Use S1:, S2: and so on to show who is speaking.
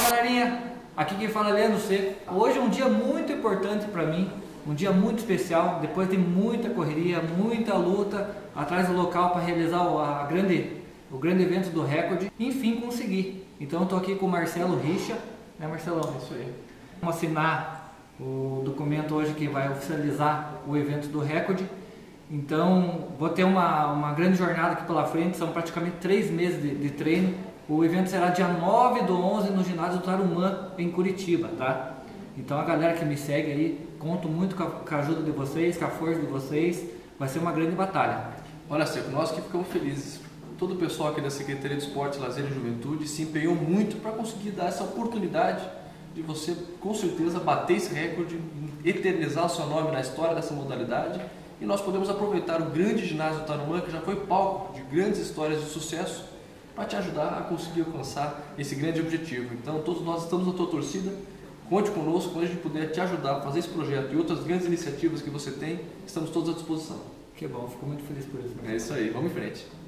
S1: galerinha, aqui quem fala é Leandro Seco. Hoje é um dia muito importante para mim, um dia muito especial, depois de muita correria, muita luta atrás do local para realizar o grande evento do recorde, enfim consegui. Então estou aqui com o Marcelo Richa, né Marcelão?
S2: Isso aí.
S1: Vamos assinar o documento hoje que vai oficializar o evento do recorde. Então vou ter uma grande jornada aqui pela frente, são praticamente 3 meses de treino. O evento será dia 9/11 no ginásio do Tarumã, em Curitiba, tá? Então a galera que me segue aí, conto muito com a ajuda de vocês, com a força de vocês, vai ser uma grande batalha.
S2: Olha, Seco, nós que ficamos felizes. Todo o pessoal aqui da Secretaria de Esporte, Lazer e Juventude se empenhou muito para conseguir dar essa oportunidade de você, com certeza, bater esse recorde, eternizar o seu nome na história dessa modalidade. E nós podemos aproveitar o grande ginásio do Tarumã, que já foi palco de grandes histórias de sucesso, para te ajudar a conseguir alcançar esse grande objetivo. Então, todos nós estamos na tua torcida. Conte conosco, quando a gente puder te ajudar a fazer esse projeto e outras grandes iniciativas que você tem, estamos todos à disposição.
S1: Que bom, fico muito feliz por isso.
S2: É isso aí, vamos em frente.